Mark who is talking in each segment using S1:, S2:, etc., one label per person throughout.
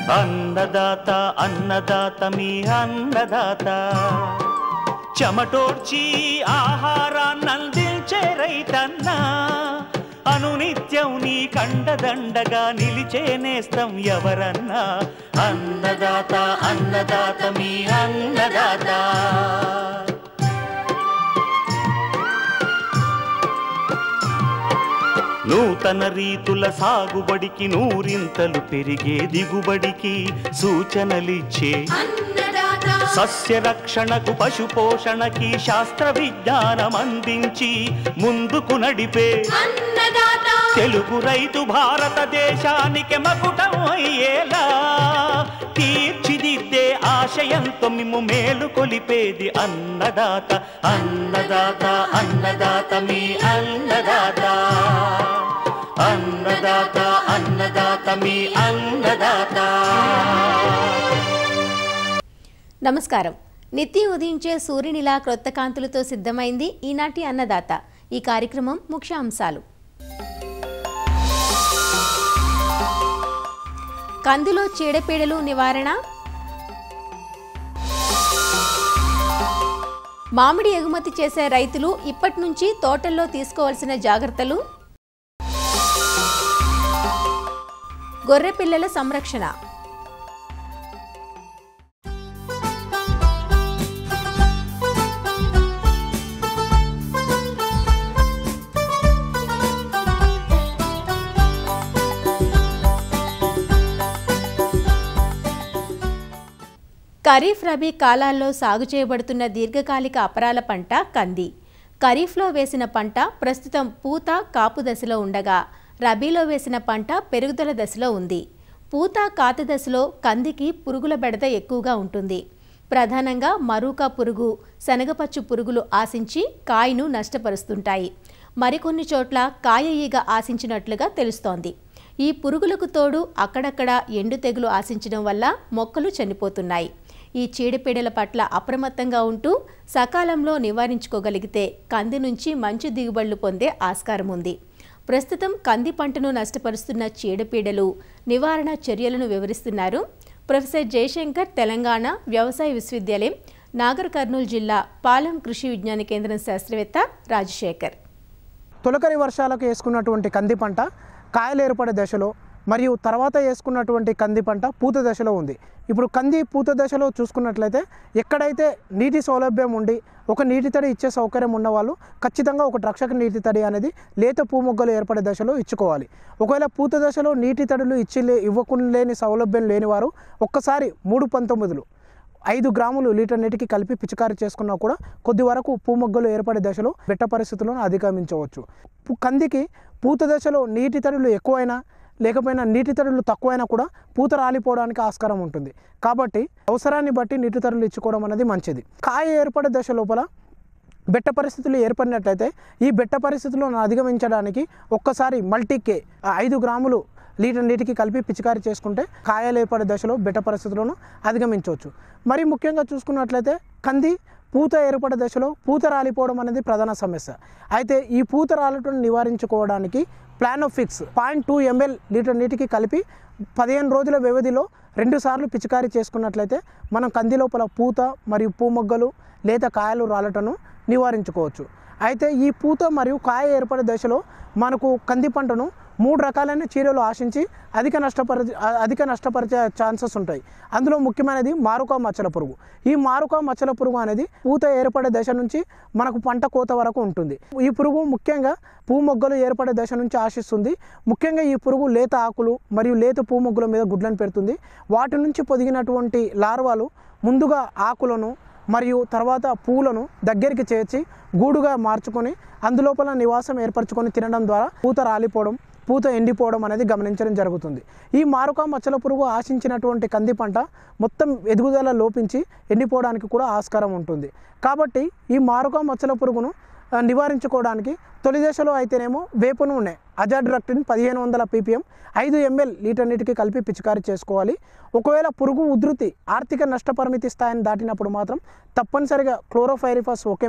S1: అన్నదాత అన్నదాత మీ అన్నదాత చెమటోడ్చి ఆహారాన్నందించే రైతన్న అనునిత్యం నీ కండదండగా నిలిచే నేస్తం ఎవరన్నా అన్నదాత అన్నదాత మీ అన్నదాత నూతన రీతుల సాగుబడికి నూరింతలు పెరిగే దిగుబడికి సూచనలిచ్చే సస్య రక్షణకు పశు పోషణకి శాస్త్ర విజ్ఞానం అందించి ముందుకు నడిపే తెలుగు రైతు భారతదేశానికి మకుటం అయ్యేలా తీర్చిదిద్దే ఆశయంతో మిమ్ము మేలు కొలిపేది అన్నదాత అన్నదాత అన్నదాత మీ అన్నదాత అన్నదాత అన్నదాత మీ అన్నదాత.
S2: నమస్కారం. నిత్యం ఉదయించే సూర్యునిలా క్రొత్త కాంతులతో సిద్ధమైంది ఈనాటి అన్నదాత. ఈ కార్యక్రమం ముఖ్యాంశాలు. కందిలో చీడపీడలు నివారణ, మామిడి ఎగుమతి చేసే రైతులు ఇప్పటి నుంచి తోటల్లో తీసుకోవాల్సిన జాగ్రత్తలు, గొర్రె పిల్లల సంరక్షణ. ఖరీఫ్ రబీ కాలాల్లో సాగు చేయబడుతున్న దీర్ఘకాలిక అపరాల పంట కంది. ఖరీఫ్లో వేసిన పంట ప్రస్తుతం పూత కాపు దశలో ఉండగా రబీలో వేసిన పంట పెరుగుదల దశలో ఉంది. పూత కాత దశలో కందికి పురుగుల బెడద ఎక్కువగా ఉంటుంది. ప్రధానంగా మరూకా పురుగు, శనగపచ్చు పురుగులు ఆశించి కాయను నష్టపరుస్తుంటాయి. మరికొన్ని చోట్ల కాయ ఈగ ఆశించినట్లుగా తెలుస్తోంది. ఈ పురుగులకు తోడు అక్కడక్కడ ఎండు తెగులు ఆశించడం వల్ల మొక్కలు చనిపోతున్నాయి. ఈ చీడపీడల పట్ల అప్రమత్తంగా ఉంటూ సకాలంలో నివారించుకోగలిగితే కంది నుంచి మంచి దిగుబడులు పొందే ఆస్కారం ఉంది. ప్రస్తుతం కంది పంటను నష్టపరుస్తున్న చీడపీడలు నివారణ చర్యలను వివరిస్తున్నారు ప్రొఫెసర్ జయశంకర్, తెలంగాణ వ్యవసాయ విశ్వవిద్యాలయం, నాగర్ కర్నూలు జిల్లా పాలెం కృషి విజ్ఞాన కేంద్రం శాస్త్రవేత్త రాజశేఖర్.
S3: తొలకరి వర్షాలకు వేసుకున్నటువంటి కంది పంట కాయలు ఏర్పడే దశలో మరియు తర్వాత వేసుకున్నటువంటి కంది పంట పూత దశలో ఉంది. ఇప్పుడు కంది పూత దశలో చూసుకున్నట్లయితే ఎక్కడైతే నీటి సౌలభ్యం ఉండి ఒక నీటి తడి ఇచ్చే సౌకర్యం ఉన్నవాళ్ళు ఖచ్చితంగా ఒక రక్షక నీటి తడి అనేది లేత పూమొగ్గలు ఏర్పడే దశలో ఇచ్చుకోవాలి. ఒకవేళ పూత దశలో నీటి తడులు ఇవ్వలేని సౌలభ్యం లేని వారు ఒక్కసారి 319 5 గ్రాములు లీటర్ నీటికి కలిపి పిచికారీ చేసుకున్నా కూడా కొద్ది వరకు పూమొగ్గలు ఏర్పడే దశలో బెట్ట పరిస్థితులను అధిగమించవచ్చు. కందికి పూత దశలో నీటి తడులు ఎక్కువైనా లేకపోయినా నీటి తడులు తక్కువైనా కూడా పూత రాలిపోవడానికి ఆస్కారం ఉంటుంది. కాబట్టి అవసరాన్ని బట్టి నీటి తడులు ఇచ్చుకోవడం అనేది మంచిది. కాయ ఏర్పడే దశ లోపల బెట్ట పరిస్థితులు ఏర్పడినట్లయితే ఈ బెట్ట పరిస్థితులను అధిగమించడానికి ఒక్కసారి మల్టీకే 5 గ్రాములు లీటర్ నీటికి కలిపి పిచికారీ చేసుకుంటే కాయలు ఏర్పడే దశలో బెట్ట పరిస్థితులను అధిగమించవచ్చు. మరి ముఖ్యంగా చూసుకున్నట్లయితే కంది పూత ఏర్పడే దశలో పూత రాలిపోవడం అనేది ప్రధాన సమస్య. అయితే ఈ పూత రాలటం నివారించుకోవడానికి ప్లానోఫిక్స్ 0.2 ml లీటర్ నీటికి కలిపి 15 రోజుల వ్యవధిలో 2 సార్లు పిచికారీ చేసుకున్నట్లయితే మనం కంది లోపల పూత మరియు పూమొగ్గలు లేత కాయలు రాలటను నివారించుకోవచ్చు. అయితే ఈ పూత మరియు కాయ ఏర్పడే దశలో మనకు కంది పంటను 3 రకాలైన చీడలు ఆశించి అధిక నష్టపరిచే ఛాన్సెస్ ఉంటాయి. అందులో ముఖ్యమైనది మారుకా మచ్చల పురుగు. ఈ మారుకా మచ్చల పురుగు అనేది పూత ఏర్పడే దశ నుంచి మనకు పంట కోత వరకు ఉంటుంది. ఈ పురుగు ముఖ్యంగా పూమొగ్గలు ఏర్పడే దశ నుంచి ఆశిస్తుంది. ముఖ్యంగా ఈ పురుగు లేత ఆకులు మరియు లేత పూమొగ్గుల మీద గుడ్లను పెడుతుంది. వాటి నుంచి పొదిగినటువంటి లార్వాలు ముందుగా ఆకులను మరియు తర్వాత పూలను దగ్గరికి చేర్చి గూడుగా మార్చుకొని అందులోపల నివాసం ఏర్పరచుకొని తినడం ద్వారా పూత రాలిపోవడం, పూత ఎండిపోవడం అనేది గమనించడం జరుగుతుంది. ఈ మారుకా మచ్చల పురుగు ఆశించినటువంటి కంది పంట మొత్తం ఎదుగుదల లోపించి ఎండిపోవడానికి కూడా ఆస్కారం ఉంటుంది. కాబట్టి ఈ మారుకా మచ్చల పురుగును నివారించుకోవడానికి తొలి దశలో అయితేనేమో వేప నూనె అజాడ్రక్టిన్ 1500 ppm 5 ml లీటర్ నీటికి కలిపి పిచికారీ చేసుకోవాలి. ఒకవేళ పురుగు ఉధృతి ఆర్థిక నష్టపరిమితి స్థాయిని దాటినప్పుడు మాత్రం తప్పనిసరిగా క్లోరోఫైరిఫాస్ 1 ml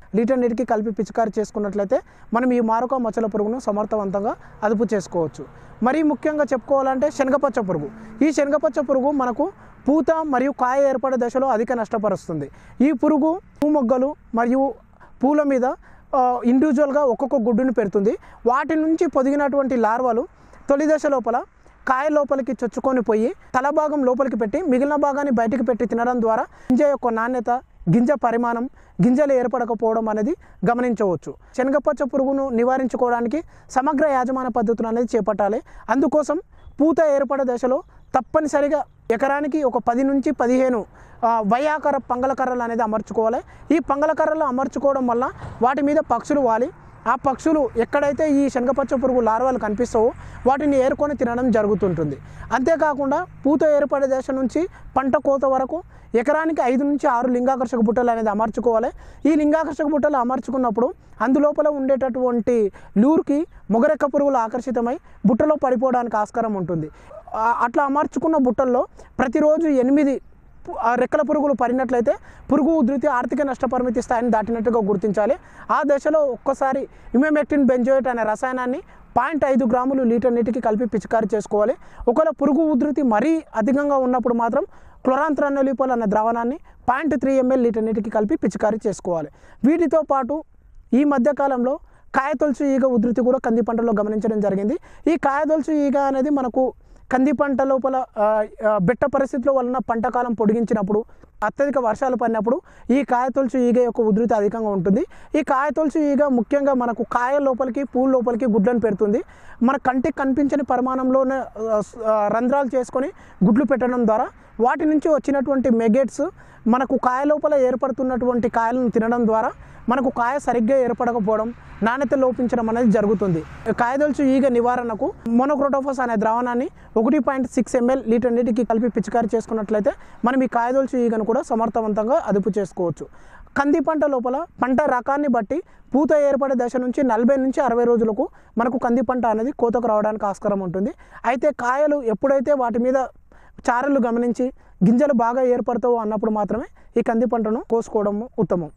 S3: లీటర్ నీటికి కలిపి పిచికారి చేసుకున్నట్లయితే మనం ఈ మారక మచ్చల పురుగును సమర్థవంతంగా అదుపు చేసుకోవచ్చు. మరీ ముఖ్యంగా చెప్పుకోవాలంటే శనగపచ్చ పురుగు. ఈ శనగపచ్చ పురుగు మనకు పూత మరియు కాయ ఏర్పడే దశలో అధిక నష్టపరుస్తుంది. ఈ పురుగు పూమొగ్గలు మరియు పూల మీద ఇండివిజువల్గా ఒక్కొక్క గుడ్డును పెడుతుంది. వాటి నుంచి పొదిగినటువంటి లార్వాలు తొలి దశ లోపల కాయ లోపలికి చొచ్చుకొని పోయి తల భాగం లోపలికి పెట్టి మిగిలిన భాగాన్ని బయటికి పెట్టి తినడం ద్వారా గింజ యొక్క నాణ్యత, గింజ పరిమాణం, గింజలు ఏర్పడకపోవడం అనేది గమనించవచ్చు. శనగపచ్చ పురుగును నివారించుకోవడానికి సమగ్ర యాజమాన్య పద్ధతులు అనేది చేపట్టాలి. అందుకోసం పూత ఏర్పడే దశలో తప్పనిసరిగా ఎకరానికి ఒక 10 నుంచి 15 వయాకార పంగల కర్రలు అనేది అమర్చుకోవాలి. ఈ పంగల కర్రలు అమర్చుకోవడం వల్ల వాటి మీద పక్షులు వాలి ఆ పక్షులు ఎక్కడైతే ఈ శనగపచ్చ పురుగు లార్వాలు కనిపిస్తావో వాటిని ఏరుకొని తినడం జరుగుతుంటుంది. అంతేకాకుండా పూత ఏర్పడే దశ నుంచి పంట కోత వరకు ఎకరానికి 5 నుంచి 6 లింగాకర్షక బుట్టలు అనేది అమర్చుకోవాలి. ఈ లింగాకర్షక బుట్టలు అమర్చుకున్నప్పుడు అందులోపల ఉండేటటువంటి లూర్కి మొగరెక్క పురుగులు ఆకర్షితమై బుట్టలో పడిపోవడానికి ఆస్కారం ఉంటుంది. అట్లా అమర్చుకున్న బుట్టల్లో ప్రతిరోజు 8 రెక్కల పురుగులు పడినట్లయితే పురుగు ఉధృతి ఆర్థిక నష్టపరిమితి స్థాయిని దాటినట్టుగా గుర్తించాలి. ఆ దశలో ఒక్కసారి ఇమెమెక్టిన్ బెంజోయేట్ అనే రసాయనాన్ని 0.5 గ్రాములు లీటర్ నీటికి కలిపి పిచికారి చేసుకోవాలి. ఒకవేళ పురుగు ఉధృతి మరీ అధికంగా ఉన్నప్పుడు మాత్రం క్లోరాంత్రానోలిపల్ అనే ద్రావణాన్ని 0.3 ml లీటర్ నీటికి కలిపి పిచికారి చేసుకోవాలి. వీటితో పాటు ఈ మధ్యకాలంలో కాయతొలుచు ఈగ ఉధృతి కూడా కంది పంటలో గమనించడం జరిగింది. ఈ కాయతొలుచు ఈగ అనేది మనకు కంది పంట లోపల బెట్ట పరిస్థితుల వలన పంట కాలం పొడిగించినప్పుడు, అత్యధిక వర్షాలు పడినప్పుడు ఈ కాయతొలుచు ఈగ యొక్క ఉధృతి అధికంగా ఉంటుంది. ఈ కాయతొలుచు ఈగ ముఖ్యంగా మనకు కాయ లోపలికి, పూల లోపలికి గుడ్లను పెడుతుంది. మన కంటికి కనిపించని పరిమాణంలోనే రంధ్రాలు చేసుకొని గుడ్లు పెట్టడం ద్వారా వాటి నుంచి వచ్చినటువంటి మెగెట్స్ మనకు కాయ లోపల ఏర్పడుతున్నటువంటి కాయలను తినడం ద్వారా మనకు కాయ సరిగ్గా ఏర్పడకపోవడం, నాణ్యత లోపించడం అనేది జరుగుతుంది. కాయదొలుచు ఈగ నివారణకు మోనోక్రోటోఫాస్ అనే ద్రావణాన్ని 1.6 ml లీటర్ నీటికి కలిపి పిచికారి చేసుకున్నట్లయితే మనం ఈ కాయదొలుచు ఈగను కూడా సమర్థవంతంగా అదుపు చేసుకోవచ్చు. కంది పంట లోపల పంట రకాన్ని బట్టి పూత ఏర్పడే దశ నుంచి 40 నుంచి 60 రోజులకు మనకు కంది పంట అనేది కోతకు రావడానికి ఆస్కారం ఉంటుంది. అయితే కాయలు ఎప్పుడైతే వాటి మీద చారలు గమనించి గింజలు బాగా ఏర్పడతావో అన్నప్పుడు మాత్రమే ఈ కంది పంటను కోసుకోవడం ఉత్తమం.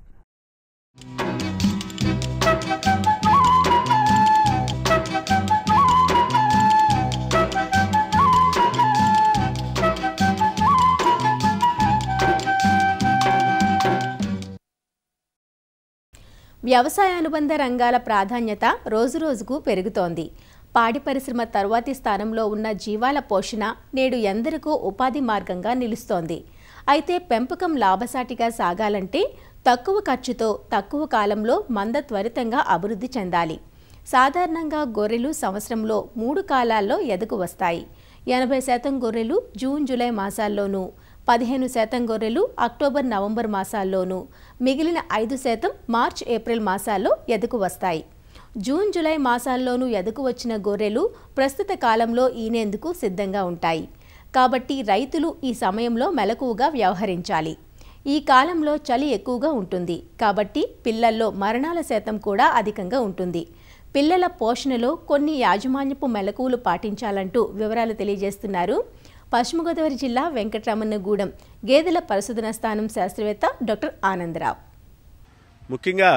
S2: వ్యవసాయ అనుబంధ రంగాల ప్రాధాన్యత రోజురోజుకు పెరుగుతోంది. పాడి పరిశ్రమ తర్వాతి స్థానంలో ఉన్న జీవాల పోషణ నేడు ఎందరికో ఉపాధి మార్గంగా నిలుస్తోంది. అయితే పెంపకం లాభసాటిగా సాగాలంటే తక్కువ ఖర్చుతో తక్కువ కాలంలో మంద త్వరితంగా అభివృద్ధి చెందాలి. సాధారణంగా గొర్రెలు సంవత్సరంలో 3 కాలాల్లో ఎదకు వస్తాయి. 80% గొర్రెలు జూన్ జూలై మాసాల్లోనూ, 15% గొర్రెలు అక్టోబర్ నవంబర్ మాసాల్లోనూ, మిగిలిన 5% మార్చ్ ఏప్రిల్ మాసాల్లో ఎదకు వస్తాయి. జూన్ జూలై మాసాల్లోనూ ఎదకు వచ్చిన గొర్రెలు ప్రస్తుత కాలంలో ఈనేందుకు సిద్ధంగా ఉంటాయి. కాబట్టి రైతులు ఈ సమయంలో మెలకువగా వ్యవహరించాలి. ఈ కాలంలో చలి ఎక్కువగా ఉంటుంది కాబట్టి పిల్లల్లో మరణాల శాతం కూడా అధికంగా ఉంటుంది. పిల్లల పోషణలో కొన్ని యాజమాన్యపు మెలకువలు పాటించాలంటూ వివరాలు తెలియజేస్తున్నారు పశ్చిమ గోదావరి జిల్లా వెంకటరమణగూడెం గేదెల పరిశోధన స్థానం శాస్త్రవేత్త డాక్టర్ ఆనందరావు.
S4: ముఖ్యంగా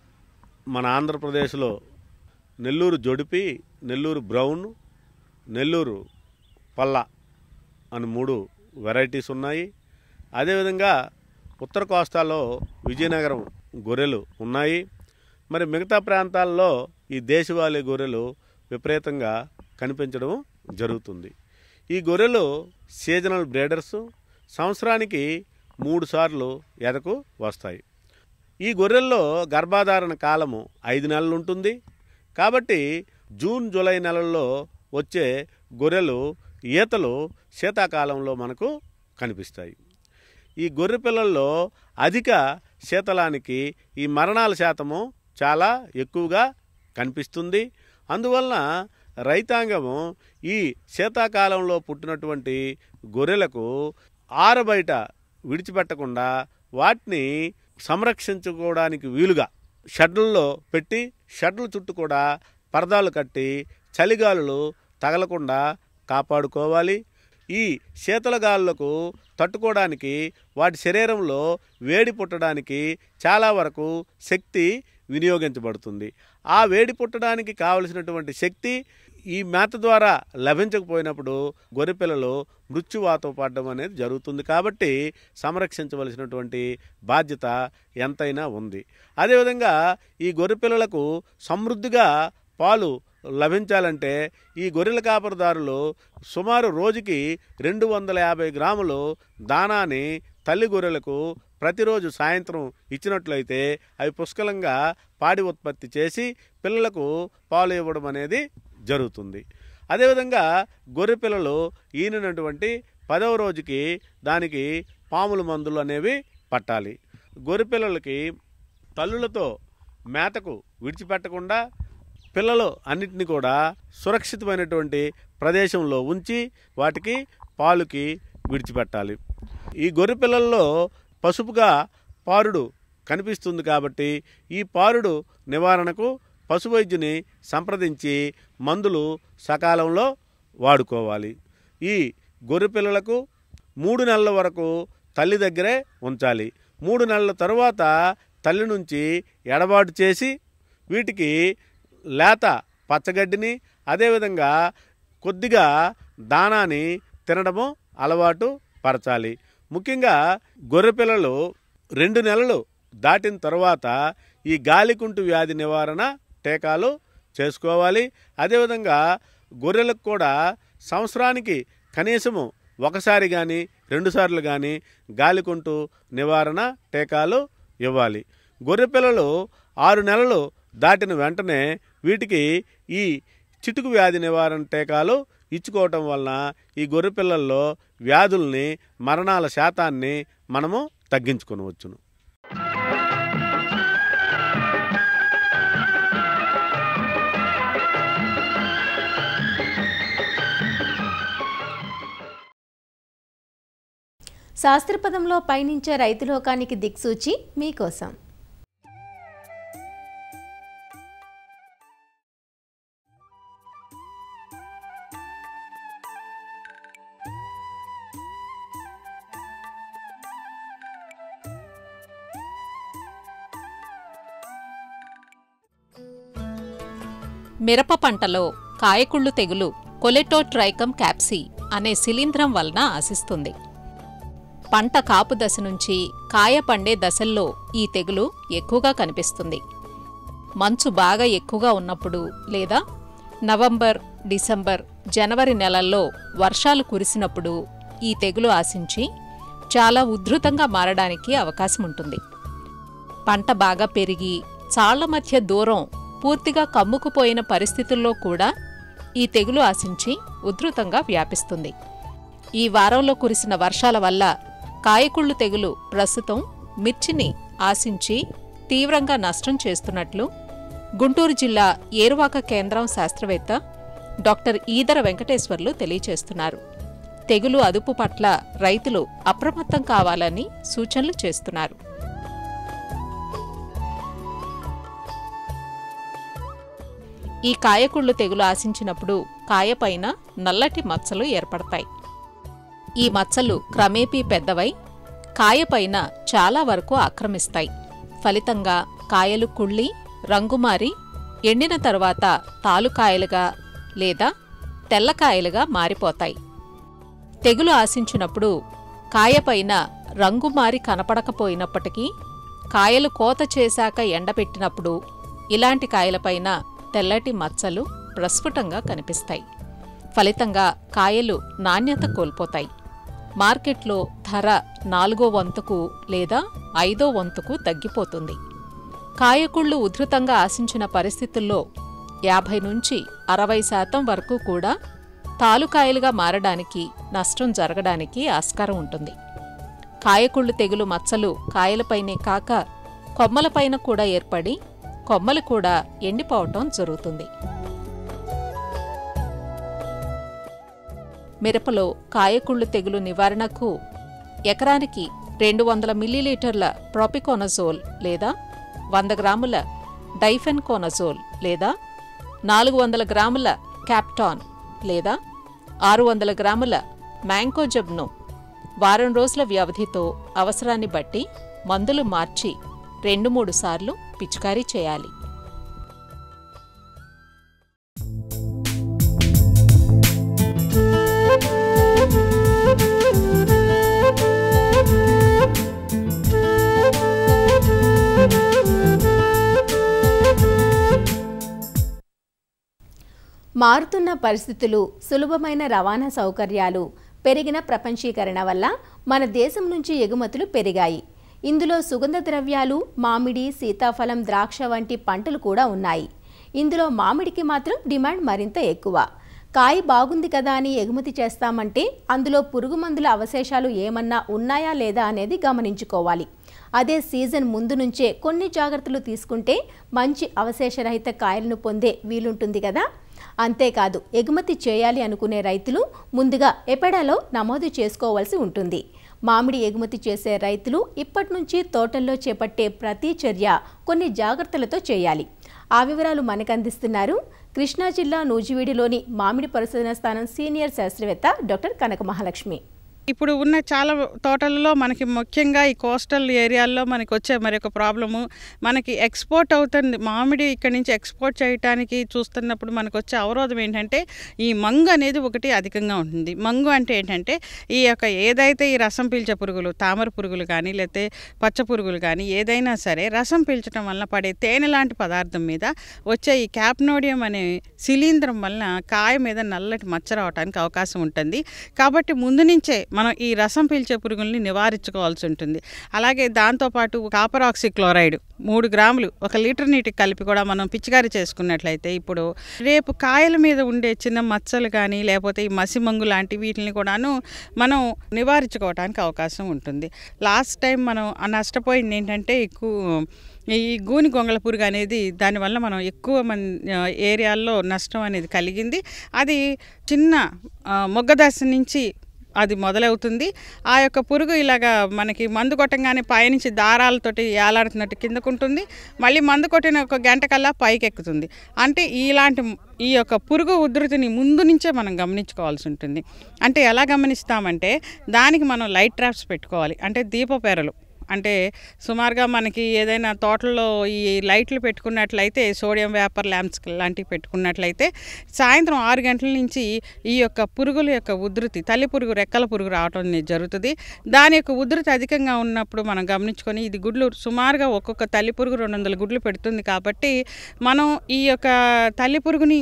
S4: మన ఆంధ్రప్రదేశ్లో నెల్లూరు జొడిపి, నెల్లూరు బ్రౌన్, నెల్లూరు పల్ల అని 3 వెరైటీస్ ఉన్నాయి. అదేవిధంగా ఉత్తర కోస్తాలో విజయనగరం గొర్రెలు ఉన్నాయి. మరి మిగతా ప్రాంతాల్లో ఈ దేశవాళీ గొర్రెలు విపరీతంగా కనిపించడం జరుగుతుంది. ఈ గొర్రెలు సీజనల్ బ్రీడర్స్, సంవత్సరానికి 3 సార్లు ఎదకు వస్తాయి. ఈ గొర్రెల్లో గర్భధారణ కాలము 5 నెలలు ఉంటుంది. కాబట్టి జూన్ జూలై నెలల్లో వచ్చే గొర్రెలు ఈతలు శీతాకాలంలో మనకు కనిపిస్తాయి. ఈ గొర్రె పిల్లల్లో అధిక శీతలానికి ఈ మరణాల శాతము చాలా ఎక్కువగా కనిపిస్తుంది. అందువలన రైతాంగము ఈ శీతాకాలంలో పుట్టినటువంటి గొర్రెలకు ఆరబయట విడిచిపెట్టకుండా వాటిని సంరక్షించుకోవడానికి వీలుగా షెడ్లలో పెట్టి, షెడ్ల చుట్టూ కూడా పరదాలు కట్టి చలిగాలులు తగలకుండా కాపాడుకోవాలి. ఈ శీతలగాలులకు తట్టుకోవడానికి వాటి శరీరంలో వేడి పుట్టడానికి చాలా వరకు శక్తి వినియోగించబడుతుంది. ఆ వేడి పుట్టడానికి కావలసినటువంటి శక్తి ఈ మేత ద్వారా లభించకపోయినప్పుడు గొర్రెపిల్లలు మృత్యువాతో పడడం అనేది జరుగుతుంది. కాబట్టి సంరక్షించవలసినటువంటి బాధ్యత ఎంతైనా ఉంది. అదేవిధంగా ఈ గొర్రెపిల్లలకు సమృద్ధిగా పాలు లభించాలంటే ఈ గొర్రెల కాపరిదారులు సుమారు రోజుకి 250 గ్రాములు దానాన్ని తల్లి గొర్రెలకు ప్రతిరోజు సాయంత్రం ఇచ్చినట్లయితే అవి పుష్కలంగా పాడి ఉత్పత్తి చేసి పిల్లలకు పాలు ఇవ్వడం అనేది జరుగుతుంది. అదేవిధంగా గొర్రె పిల్లలు ఈనినటువంటి 10వ రోజుకి దానికి పాముల మందులు అనేవి పట్టాలి. గొర్రె పిల్లలకి తల్లులతో మేతకు విడిచిపెట్టకుండా పిల్లలు అన్నిటిని కూడా సురక్షితమైనటువంటి ప్రదేశంలో ఉంచి వాటికి పాలుకి విడిచిపెట్టాలి. ఈ గొర్రె పిల్లల్లో పసుపుగా పారుడు కనిపిస్తుంది కాబట్టి ఈ పారుడు నివారణకు పశు వైద్యుని సంప్రదించి మందులు సకాలంలో వాడుకోవాలి. ఈ గొర్రె పిల్లలకు 3 నెలల వరకు తల్లి దగ్గరే ఉంచాలి. 3 నెలల తరువాత తల్లి నుంచి ఎడబాటు చేసి వీటికి లేత పచ్చగడ్డిని అదేవిధంగా కొద్దిగా దానాన్ని తినడము అలవాటు పరచాలి. ముఖ్యంగా గొర్రె పిల్లలు 2 నెలలు దాటిన తర్వాత ఈ గాలికుంటు వ్యాధి నివారణ టీకాలు చేసుకోవాలి. అదేవిధంగా గొర్రెలకు కూడా సంవత్సరానికి కనీసము ఒకసారి కానీ 2 సార్లు కానీ గాలికుంటు నివారణ టీకాలు ఇవ్వాలి. గొర్రె పిల్లలు 6 నెలలు దాటిన వెంటనే వీటికి ఈ చిటుకు వ్యాధి నివారణ టీకాలు ఇచ్చుకోవటం వలన ఈ గొర్రె పిల్లల్లో వ్యాధుల్ని మరణాల శాతాన్ని మనము తగ్గించుకొనవచ్చును.
S2: శాస్త్రపదంలో పయనించే రైతులోకానికి దిక్సూచి మీకోసం.
S5: మిరప పంటలో కాయకుళ్ళు తెగులు కొలెటోట్రైకమ్ క్యాప్సీ అనే శిలీంధ్రం వలన ఆశిస్తుంది. పంట కాపు దశ నుంచి కాయ పండే దశల్లో ఈ తెగులు ఎక్కువగా కనిపిస్తుంది. మంచు బాగా ఎక్కువగా ఉన్నప్పుడు లేదా నవంబర్, డిసెంబర్, జనవరి నెలల్లో వర్షాలు కురిసినప్పుడు ఈ తెగులు ఆశించి చాలా ఉధృతంగా మారడానికి అవకాశం ఉంటుంది. పంట బాగా పెరిగి చాళ్ల మధ్య దూరం పూర్తిగా కమ్ముకుపోయిన పరిస్థితుల్లో కూడా ఈ తెగులు ఆశించి ఉధృతంగా వ్యాపిస్తుంది. ఈ వారంలో కురిసిన వర్షాల వల్ల కాయకుళ్ళు తెగులు ప్రస్తుతం మిర్చిని ఆశించి తీవ్రంగా నష్టం చేస్తున్నట్లు గుంటూరు జిల్లా ఏరువాక కేంద్రం శాస్త్రవేత్త డాక్టర్ ఈదర వెంకటేశ్వర్లు తెలియచేస్తున్నారు. తెగులు అదుపు పట్ల రైతులు అప్రమత్తం కావాలని సూచనలు చేస్తున్నారు. ఈ కాయకుళ్ళు తెగులు ఆశించినప్పుడు కాయపైన నల్లటి మచ్చలు ఏర్పడతాయి. ఈ మచ్చలు క్రమేపీ పెద్దవై కాయపైన చాలా వరకు ఆక్రమిస్తాయి. ఫలితంగా కాయలు కుళ్ళి రంగుమారి ఎండిన తరువాత తాలుకాయలుగా లేదా తెల్లకాయలుగా మారిపోతాయి. తెగులు ఆశించినప్పుడు కాయపైన రంగుమారి కనపడకపోయినప్పటికీ కాయలు కోత చేశాక ఎండబెట్టినప్పుడు ఇలాంటి కాయలపైన తెల్లటి మచ్చలు ప్రస్ఫుటంగా కనిపిస్తాయి. ఫలితంగా కాయలు నాణ్యత కోల్పోతాయి. మార్కెట్లో ధర 4వ వంతుకు లేదా 5వ వంతుకు తగ్గిపోతుంది. కాయకుళ్ళు ఉధృతంగా ఆశించిన పరిస్థితుల్లో 50 నుంచి 60% వరకు కూడా తాలుకాయలుగా మారడానికి, నష్టం జరగడానికి ఆస్కారం ఉంటుంది. కాయకుళ్ళు తెగులు మచ్చలు కాయలపైనే కాక కొమ్మలపైన కూడా ఏర్పడి కొమ్మలు కూడా ఎండిపోవటం జరుగుతుంది. మిరపలో కాయకుళ్ళు తెగులు నివారణకు ఎకరానికి 200 మిల్లీలీటర్ల ప్రోపికోనజోల్ లేదా 100 గ్రాముల డైఫెన్కోనజోల్ లేదా 400 గ్రాముల క్యాప్టాన్ లేదా 600 గ్రాముల మ్యాంకోజబ్ను వారం రోజుల వ్యవధితో అవసరాన్ని బట్టి మందులు మార్చి 2-3 సార్లు పిచికారీ చేయాలి.
S2: మారుతున్న పరిస్థితులు, సులభమైన రవాణా సౌకర్యాలు, పెరిగిన ప్రపంచీకరణ వల్ల మన దేశం నుంచి ఎగుమతులు పెరిగాయి. ఇందులో సుగంధ ద్రవ్యాలు, మామిడి, సీతాఫలం, ద్రాక్ష వంటి పంటలు కూడా ఉన్నాయి. ఇందులో మామిడికి మాత్రం డిమాండ్ మరింత ఎక్కువ. కాయ బాగుంది కదా అని ఎగుమతి చేస్తామంటే అందులో పురుగు మందుల అవశేషాలు ఏమన్నా ఉన్నాయా లేదా అనేది గమనించుకోవాలి. అదే సీజన్ ముందు నుంచే కొన్ని జాగ్రత్తలు తీసుకుంటే మంచి అవశేషరహిత కాయలను పొందే వీలుంటుంది కదా. అంతేకాదు, ఎగుమతి చేయాలి అనుకునే రైతులు ముందుగా ఎపెడాలో నమోదు చేసుకోవాల్సి ఉంటుంది. మామిడి ఎగుమతి చేసే రైతులు ఇప్పటి నుంచి తోటల్లో చేపట్టే ప్రతి చర్య కొన్ని జాగ్రత్తలతో చేయాలి. ఆ వివరాలు మనకు అందిస్తున్నారు కృష్ణా జిల్లా నూజివీడులోని మామిడి పరిశోధన స్థానం సీనియర్ శాస్త్రవేత్త డాక్టర్ కనక మహాలక్ష్మి.
S6: ఇప్పుడు ఉన్న చాలా తోటలలో మనకి ముఖ్యంగా ఈ కోస్టల్ ఏరియాల్లో మనకి వచ్చే మరొక ప్రాబ్లము, మనకి ఎక్స్పోర్ట్ అవుతుంది మామిడి ఇక్కడి నుంచి ఎక్స్పోర్ట్ చేయడానికి చూస్తున్నప్పుడు మనకు వచ్చే అవరోధం ఏంటంటే ఈ మంగు అనేది ఒకటి అధికంగా ఉంటుంది. మంగు అంటే ఏంటంటే ఈ యొక్క ఏదైతే ఈ రసం పీల్చే పురుగులు, తామర పురుగులు కానీ లేకపోతే పచ్చ పురుగులు కానీ ఏదైనా సరే రసం పీల్చడం వలన పడే తేనె లాంటి పదార్థం మీద వచ్చే ఈ క్యాప్నోడియం అనే శిలీంధ్రం వలన కాయ మీద నల్లటి మచ్చ రావడానికి అవకాశం ఉంటుంది. కాబట్టి ముందు నుంచే మనం ఈ రసం పీల్చే పురుగుల్ని నివారించుకోవాల్సి ఉంటుంది. అలాగే దాంతోపాటు కాపర్ ఆక్సిక్లోరైడ్ 3 గ్రాములు 1 లీటర్ నీటికి కలిపి కూడా మనం పిచికారీ చేసుకున్నట్లయితే ఇప్పుడు రేపు కాయల మీద ఉండే చిన్న మచ్చలు కానీ లేకపోతే ఈ మసిమంగు లాంటి వీటిని కూడాను మనం నివారించుకోవడానికి అవకాశం ఉంటుంది. లాస్ట్ టైం మనం నష్టపోయింది ఏంటంటే ఈ గూని గొంగళ పురుగు అనేది దానివల్ల మనం ఎక్కువ ఏరియాల్లో నష్టం అనేది కలిగింది. అది చిన్న మొగ్గ దశ నుంచి అది మొదలవుతుంది. ఆ యొక్క పురుగు ఇలాగా మనకి మందు కొట్టంగానే పైనుంచి దారాలతోటి ఏలాడుతున్నట్టు కిందకుంటుంది, మళ్ళీ మందు కొట్టిన 1 గంట కల్లా పైకి ఎక్కుతుంది. అంటే ఈ యొక్క పురుగు ఉధృతిని ముందు నుంచే మనం గమనించుకోవాల్సి ఉంటుంది. అంటే ఎలా గమనిస్తామంటే దానికి మనం లైట్ ట్రాప్స్ పెట్టుకోవాలి. అంటే దీపపెరలు, అంటే సుమారుగా మనకి ఏదైనా తోటల్లో ఈ లైట్లు పెట్టుకున్నట్లయితే సోడియం వేపర్ ల్యాంప్స్ లాంటివి పెట్టుకున్నట్లయితే సాయంత్రం 6 గంటల నుంచి ఈ యొక్క పురుగుల యొక్క ఉధృతి, తల్లి పురుగు, రెక్కల పురుగు రావడం జరుగుతుంది. దాని యొక్క ఉధృతి అధికంగా ఉన్నప్పుడు మనం గమనించుకొని ఇది గుడ్లు సుమారుగా ఒక్కొక్క తల్లి పురుగు 200 గుడ్లు పెడుతుంది. కాబట్టి మనం ఈ యొక్క తల్లి పురుగుని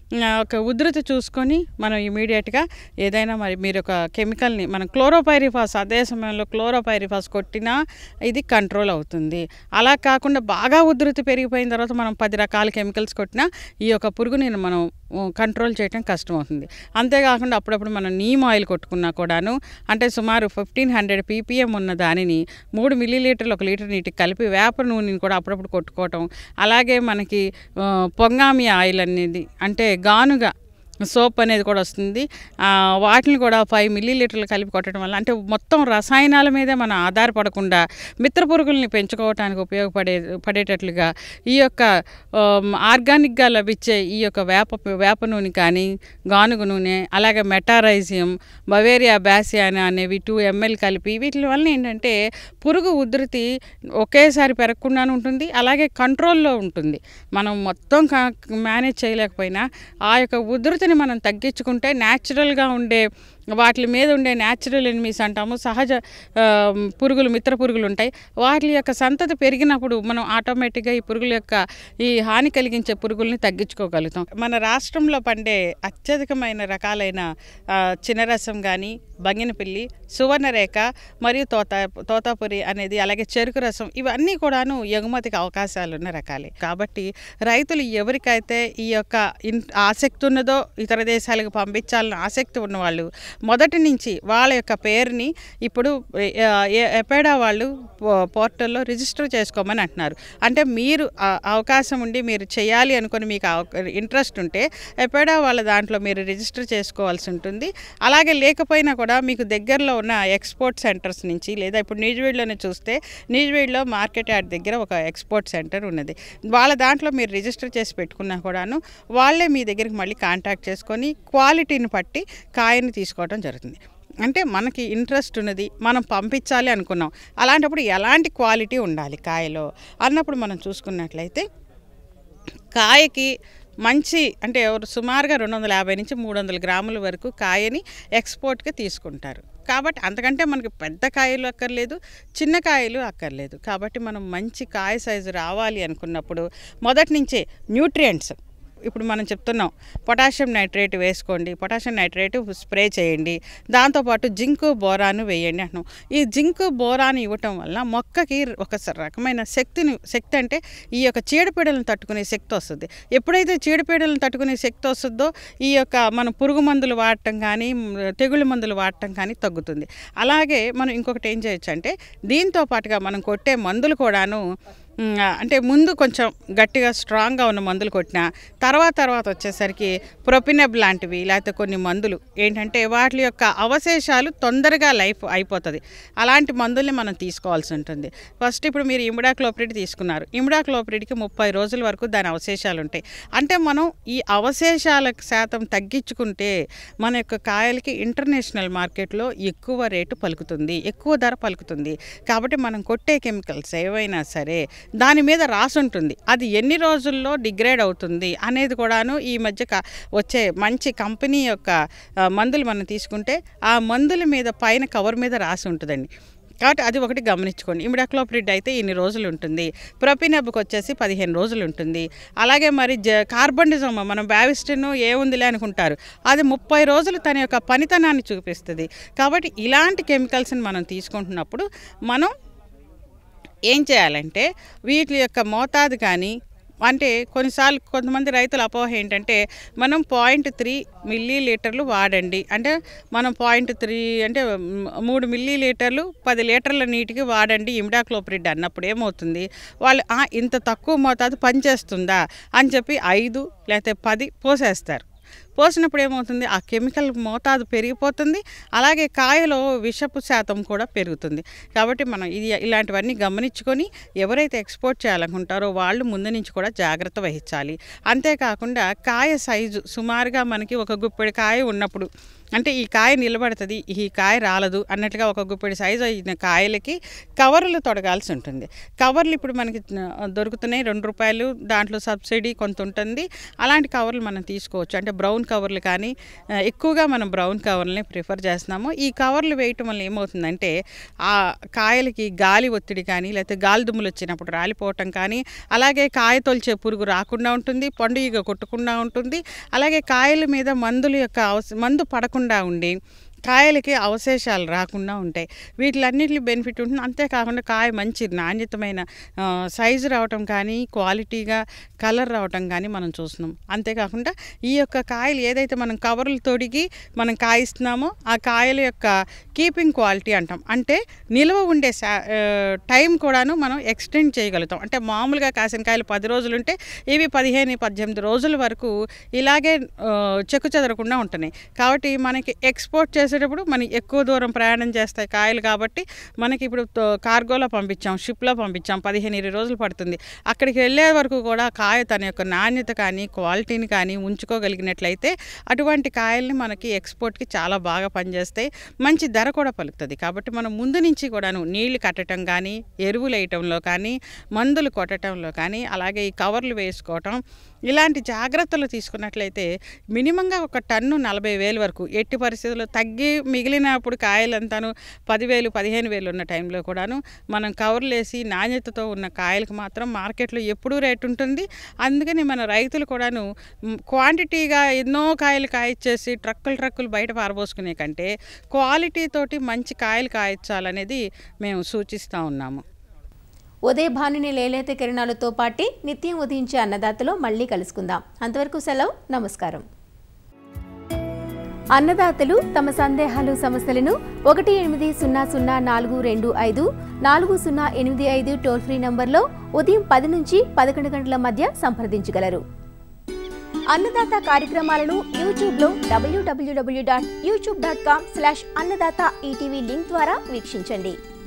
S6: ఒక ఉధృతి చూసుకొని మనం ఇమీడియట్గా ఏదైనా మరి మీరు ఒక కెమికల్ని మనం క్లోరోపైరిఫాస్, అదే సమయంలో క్లోరోపైరిఫాస్ కొట్టినా ఇది కంట్రోల్ అవుతుంది. అలా కాకుండా బాగా ఉధృతి పెరిగిపోయిన తర్వాత మనం 10 రకాల కెమికల్స్ కొట్టినా ఈ యొక్క పురుగుని మనం కంట్రోల్ చేయడం కష్టమవుతుంది. అంతేకాకుండా అప్పుడప్పుడు మనం నీమ్ ఆయిల్ కొట్టుకున్నా కూడాను, అంటే సుమారు 1500 ppm ఉన్న దానిని 3 మిల్లీలీటర్లు 1 లీటర్ నీటికి కలిపి వేప నూనెని కూడా అప్పుడప్పుడు కొట్టుకోవటం. అలాగే మనకి పొంగామి ఆయిల్ అనేది, అంటే గానుగా సోప్ అనేది కూడా వస్తుంది. వాటిని కూడా 5 మిల్లీలీటర్లు కలిపి కొట్టడం వల్ల, అంటే మొత్తం రసాయనాల మీదే మనం ఆధారపడకుండా మిత్ర పురుగుల్ని పెంచుకోవడానికి పడేటట్లుగా ఈ యొక్క ఆర్గానిక్గా లభించే ఈ యొక్క వేప నూనె కానీ, గానుగ నూనె, అలాగే మెటారైజియం, బవేరియా బ్యాసియానా అనేవి 2 ml కలిపి వీటి వల్ల ఏంటంటే పురుగు ఉధృతి ఒకేసారి పెరగకుండానే ఉంటుంది, అలాగే కంట్రోల్లో ఉంటుంది. మనం మొత్తం మేనేజ్ చేయలేకపోయినా ఆ యొక్క ఉధృతి మనం తగ్గించుకుంటే న్యాచురల్గా ఉండే వాటి మీద ఉండే న్యాచురల్ ఎనిమీస్ అంటాము, సహజ పురుగులు, మిత్ర పురుగులు ఉంటాయి. వాటి యొక్క సంతతి పెరిగినప్పుడు మనం ఆటోమేటిక్గా ఈ పురుగుల యొక్క ఈ హాని కలిగించే పురుగుల్ని తగ్గించుకోగలుగుతాం. మన రాష్ట్రంలో పండే అత్యధికమైన రకాలైన చినరసం కానీ, బంగినపిల్లి, సువర్ణరేఖ మరియు తోతాపురి అనేది, అలాగే చెరుకు రసం, ఇవన్నీ కూడాను ఎగుమతికి అవకాశాలు ఉన్న రకాలే. కాబట్టి రైతులు ఎవరికైతే ఈ యొక్క ఆసక్తి ఉన్నదో, ఇతర దేశాలకు పంపించాలని ఆసక్తి ఉన్నవాళ్ళు మొదటి నుంచి వాళ్ళ యొక్క పేరుని ఇప్పుడు ఎపెడా వాళ్ళు పోర్టల్లో రిజిస్టర్ చేసుకోమని అంటున్నారు. అంటే మీరు అవకాశం ఉండి మీరు చేయాలి అనుకుని మీకు ఇంట్రెస్ట్ ఉంటే ఎపెడా వాళ్ళ దాంట్లో మీరు రిజిస్టర్ చేసుకోవాల్సి ఉంటుంది. అలాగే లేకపోయినా కూడా మీకు దగ్గరలో ఉన్న ఎక్స్పోర్ట్ సెంటర్స్ నుంచి, లేదా ఇప్పుడు నూజివీడులోనే చూస్తే నూజివీడులో మార్కెట్ యార్డ్ దగ్గర ఒక ఎక్స్పోర్ట్ సెంటర్ ఉన్నది. వాళ్ళ దాంట్లో మీరు రిజిస్టర్ చేసి పెట్టుకున్నా కూడాను వాళ్ళే మీ దగ్గరికి మళ్ళీ కాంటాక్ట్ చేసుకొని క్వాలిటీని బట్టి కాయని తీసుకోవడం జరుగుతుంది. అంటే మనకి ఇంట్రెస్ట్ ఉన్నది, మనం పంపించాలి అనుకున్నాం, అలాంటప్పుడు ఎలాంటి క్వాలిటీ ఉండాలి కాయలో అన్నప్పుడు మనం చూసుకున్నట్లయితే కాయకి మంచి అంటే సుమారుగా 250 నుంచి 300 గ్రాముల వరకు కాయని ఎక్స్పోర్ట్కి తీసుకుంటారు. కాబట్టి అంతకంటే మనకి పెద్ద కాయలు అక్కర్లేదు, చిన్న కాయలు అక్కర్లేదు. కాబట్టి మనం మంచి కాయ సైజు రావాలి అనుకున్నప్పుడు మొదటి నుంచే న్యూట్రియంట్స్ ఇప్పుడు మనం చెప్తున్నాం, పొటాషియం నైట్రేట్ వేసుకోండి, పొటాషియం నైట్రేట్ స్ప్రే చేయండి, దాంతోపాటు జింకు బోరాను వేయండి అంటున్నాం. ఈ జింకు బోరాను ఇవ్వటం వల్ల మొక్కకి ఒక రకమైన శక్తి అంటే ఈ యొక్క చీడపీడలను తట్టుకునే శక్తి వస్తుంది. ఎప్పుడైతే చీడపీడలను తట్టుకునే శక్తి వస్తుందో ఈ యొక్క మనం పురుగు మందులు వాడటం కానీ తెగుళ్ళ మందులు వాడటం కానీ తగ్గుతుంది. అలాగే మనం ఇంకొకటి ఏం చేయొచ్చు అంటే దీంతో పాటుగా మనం కొట్టే మందులు కూడాను అంటే ముందు కొంచెం గట్టిగా స్ట్రాంగ్గా ఉన్న మందులు కొట్టినా తర్వాత వచ్చేసరికి ప్రొపినబ్ లాంటివి లేకపోతే కొన్ని మందులు ఏంటంటే వాటి యొక్క అవశేషాలు తొందరగా లైఫ్ అయిపోతుంది. అలాంటి మందుల్ని మనం తీసుకోవాల్సి ఉంటుంది. ఫస్ట్ ఇప్పుడు మీరు ఇమిడాక్లోప్రిడ్ తీసుకున్నారు, ఇమిడాక్లోప్రిడ్కి 30 రోజుల వరకు దాని అవశేషాలు ఉంటాయి. అంటే మనం ఈ అవశేషాల శాతం తగ్గించుకుంటే మన యొక్క కాయలకి ఇంటర్నేషనల్ మార్కెట్లో ఎక్కువ రేటు పలుకుతుంది, ఎక్కువ ధర పలుకుతుంది. కాబట్టి మనం కొట్టే కెమికల్స్ ఏవైనా సరే దాని మీద రాసి ఉంటుంది, అది ఎన్ని రోజుల్లో డిగ్రేడ్ అవుతుంది అనేది కూడాను ఈ మధ్య వచ్చే మంచి కంపెనీ యొక్క మందులు మనం తీసుకుంటే ఆ మందుల మీద పైన కవర్ మీద రాసి ఉంటుందండి. కాబట్టి అది ఒకటి గమనించుకోండి. ఇమిడాక్లోప్రిడ్ అయితే ఇన్ని రోజులు ఉంటుంది, ప్రొపినబ్కి వచ్చేసి 15 రోజులు ఉంటుంది. అలాగే మరి కార్బండిజమ్ మనం బ్యావిస్టిన్ ఏముందిలే అనుకుంటారు, అది 30 రోజులు తన యొక్క పనితనాన్ని చూపిస్తుంది. కాబట్టి ఇలాంటి కెమికల్స్ని మనం తీసుకుంటున్నప్పుడు మనం ఏం చేయాలంటే వీటి యొక్క మోతాదు కానీ అంటే కొన్నిసార్లు కొంతమంది రైతుల అపోహ ఏంటంటే మనం 0.3 మిల్లీలీటర్లు వాడండి అంటే మనం 0.3 అంటే 3 మిల్లీలీటర్లు 10 లీటర్ల నీటికి వాడండి ఇమిడాక్లోప్రిడ్ అన్నప్పుడు ఏమవుతుంది, వాళ్ళు ఇంత తక్కువ మోతాదు పనిచేస్తుందా అని చెప్పి 5 లేకపోతే 10 పోసేస్తారు. పోసినప్పుడు ఏమవుతుంది, ఆ కెమికల్ మోతాదు పెరిగిపోతుంది, అలాగే కాయలో విషపు శాతం కూడా పెరుగుతుంది. కాబట్టి మనం ఇలాంటివన్నీ గమనించుకొని ఎవరైతే ఎక్స్పోర్ట్ చేయాలనుకుంటారో వాళ్ళు ముందు నుంచి కూడా జాగ్రత్త వహించాలి. అంతేకాకుండా కాయ సైజు సుమారుగా మనకి ఒక గుప్పెడి కాయ ఉన్నప్పుడు అంటే ఈ కాయ నిలబడుతుంది, ఈ కాయ రాలదు అన్నట్లుగా ఒక గుప్పెడి సైజు అయిన కాయలకి కవర్లు తొడగాల్సి ఉంటుంది. కవర్లు ఇప్పుడు మనకి దొరుకుతున్నాయి, ₹2, దాంట్లో సబ్సిడీ కొంత ఉంటుంది. అలాంటి కవర్లు మనం తీసుకోవచ్చు. అంటే బ్రౌన్ కవర్లు కానీ ఎక్కువగా మనం బ్రౌన్ కవర్లని ప్రిఫర్ చేస్తున్నాము. ఈ కవర్లు వేయటం వల్ల ఏమవుతుందంటే ఆ కాయలకి గాలి ఒత్తిడి కానీ లేకపోతే గాలి దుమ్ములు వచ్చినప్పుడు రాలిపోవటం కానీ, అలాగే కాయ తొలిచే పురుగు రాకుండా ఉంటుంది, పండు ఈగ కొట్టకుండా ఉంటుంది, అలాగే కాయల మీద మందుల యొక్క మందు పడకుండా ఉండి కాయలకి అవశేషాలు రాకుండా ఉంటాయి. వీటిలన్నిటి బెనిఫిట్ ఉంటుంది. అంతేకాకుండా కాయ మంచి నాణ్యతమైన సైజు రావటం కానీ క్వాలిటీగా కలర్ రావటం కానీ మనం చూస్తున్నాం. అంతేకాకుండా ఈ యొక్క కాయలు ఏదైతే మనం కవర్లు తొడిగి మనం కాయిస్తున్నామో ఆ కాయల యొక్క కీపింగ్ క్వాలిటీ అంటాం. అంటే నిల్వ ఉండే టైం కూడాను మనం ఎక్స్టెండ్ చేయగలుగుతాం. అంటే మామూలుగా కాసిన కాయలు 10 రోజులు ఉంటే ఇవి 15-18 రోజుల వరకు ఇలాగే చెక్కు చెదరకుండా ఉంటున్నాయి. కాబట్టి మనకి ఎక్స్పోర్ట్ చేసేటప్పుడు మనకి ఎక్కువ దూరం ప్రయాణం చేస్తాయి కాయలు. కాబట్టి మనకి ఇప్పుడు కార్గోలో పంపించాం, షిప్లో పంపించాం, 15-20 రోజులు పడుతుంది. అక్కడికి వెళ్ళే వరకు కూడా కాయ తన యొక్క నాణ్యత కానీ క్వాలిటీని కానీ ఉంచుకోగలిగినట్లయితే అటువంటి కాయల్ని మనకి ఎక్స్పోర్ట్కి చాలా బాగా పనిచేస్తాయి, మంచి ధర కూడా పలుకుతుంది. కాబట్టి మనం ముందు నుంచి కూడాను నీళ్లు కట్టడం కానీ ఎరువులు వేయటంలో కానీ మందులు కొట్టడంలో కానీ అలాగే ఈ కవర్లు వేసుకోవటం ఇలాంటి జాగ్రత్తలు తీసుకున్నట్లయితే మినిమంగా ఒక టన్ను 40,000 వరకు ఎట్టి పరిస్థితుల్లో తగ్గి మిగిలినప్పుడు కాయలంతాను 10,000 15,000 ఉన్న టైంలో కూడాను మనం కవర్లు వేసి నాణ్యతతో ఉన్న కాయలకు మాత్రం మార్కెట్లో ఎప్పుడూ రేటు ఉంటుంది. అందుకని మన రైతులు కూడాను క్వాంటిటీగా ఎన్నో కాయలు కాయచ్చేసి ట్రక్కులు బయట పారబోసుకునే కంటే క్వాలిటీతోటి మంచి కాయలు కాయచ్చాలనేది మేము సూచిస్తూ ఉన్నాము.
S2: ఉదయభానుని లేలేత కిరణాలతో పాటు నిత్యం ఉదయించే అన్నదాతలో మళ్ళీ కలుసుకుందాం. అంతవరకు సెలవు, నమస్కారం. అన్నదాతలు తమ సందేహాలు సమస్యలను 1800-425-4085 టోల్ ఫ్రీ నంబర్లో ఉదయం 10 నుంచి 11 గంటల మధ్య సంప్రదించగలరు. అన్నదాత కార్యక్రమాలను యూట్యూబ్లో www.youtube.com/annadata లింక్ ద్వారా వీక్షించండి.